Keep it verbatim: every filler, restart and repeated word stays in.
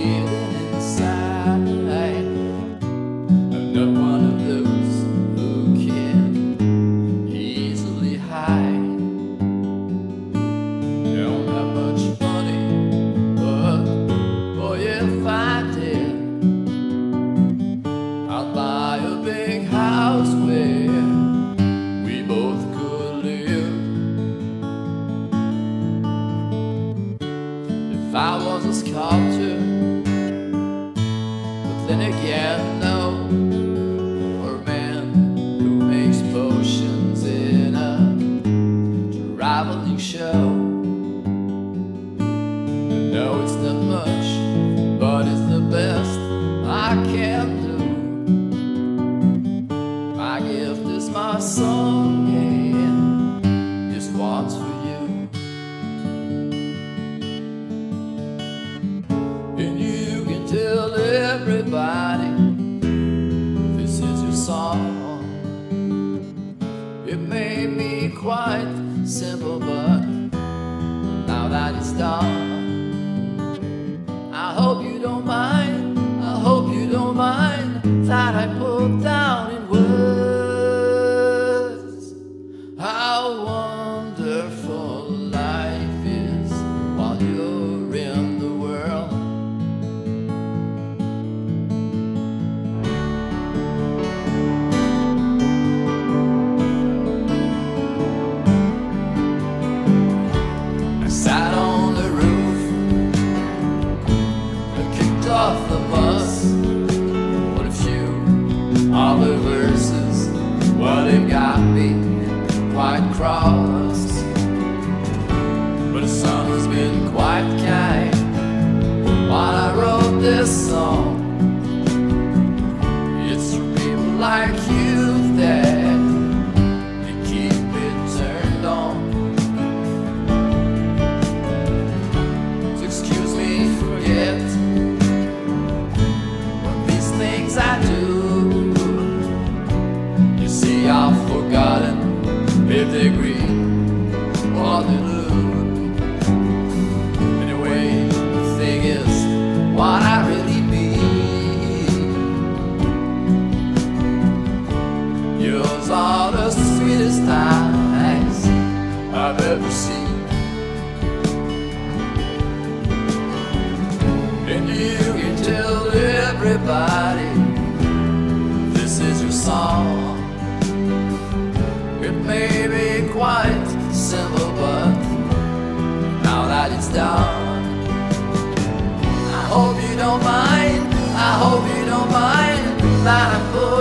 feeling inside. I'm not one of those who can easily hide. Don't have much money, but boy, if I did, I'd buy a big house where we both could live. If I was a sculptor, but then again, no, or a man who makes potions in a traveling show. No, it's not much, but it's the best I can do. My gift is my song, and this one's for you. And you can tell everybody this is your song. It may be quite simple, but now that it's done, I hope you don't mind, I hope you don't mind that I put down in words how wonderful life is while you're in the world. I sat on the roof, I kicked off the bus. What a few of the verses, well, they've got me quite cross. But the sun has been quite kind while I wrote this song. It's for people like you that they keep it turned on. So excuse me, forget what these things I do. You see, I've forgotten if they agree or they lose. Anyway, the thing is what I really mean. Yours are the sweetest eyes I've ever seen. And you can tell everybody this is your song. It may be quite simple, but now that it's done, I hope you don't mind, I hope you don't mind that I put